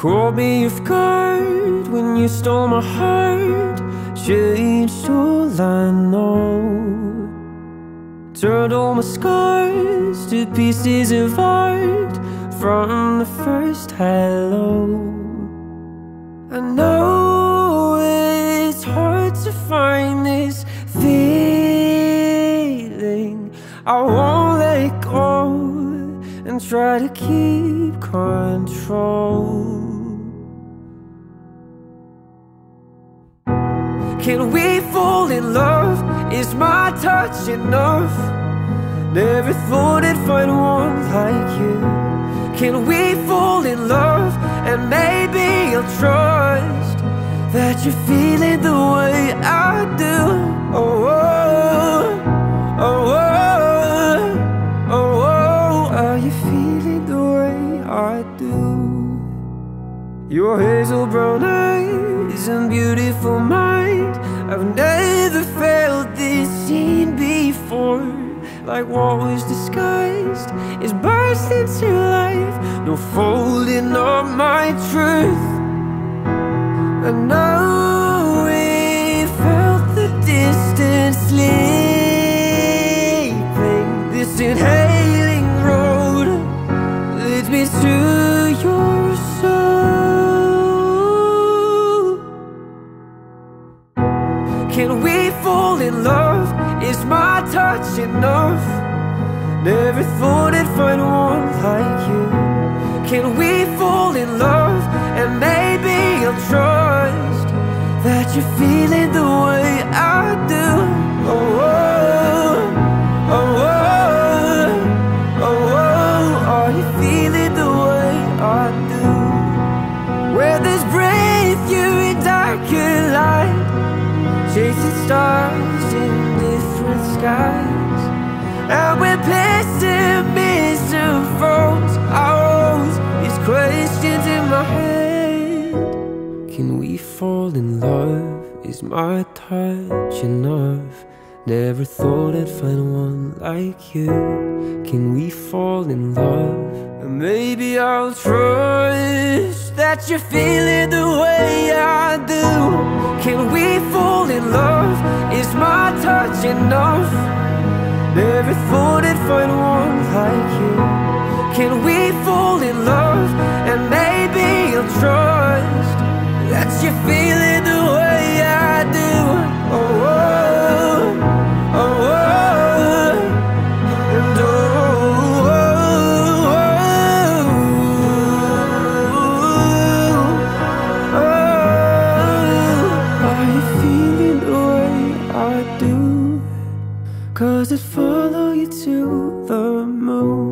Caught me off guard when you stole my heart. Changed all I know. Turned all my scars to pieces of art from the first hello. I know it's hard to find this feeling. I won't let go and try to keep control. Can we fall in love? Is my touch enough? Never thought I'd find one like you. Can we fall in love? And maybe I'll trust that you're feeling the way I do. Oh, oh, oh, oh, oh, oh. Are you feeling the way I do? Your hazel brown eyes and beautiful mind. I've never felt this scene before. Like what was disguised is burst into life. No folding up my truth. I know we felt the distance sleeping. This inhaling road leads me to your soul. Can we fall in love? Is my touch enough? Never thought I'd find one like you. Can we fall in love? And maybe I'll trust that you're feeling the way I do. Oh, oh, oh, oh, oh, oh. Are you feeling the way I do? Where there's breath, you're in darker light, chasing stars in different skies. And when pessimism froze, I rose these questions in my head. Can we fall in love? Is my touch enough? Never thought I'd find one like you. Can we fall in love? And maybe I'll trust that you're feeling the way I do. Can we fall in love? Is my touch enough? Never thought I'd find one like you. Can we fall in love? And maybe I'll trust that you're feeling the way I do. Oh, oh, oh, oh, and oh, oh, oh, oh. Are you feeling the way I do? 'Cause I'd follow you to the moon.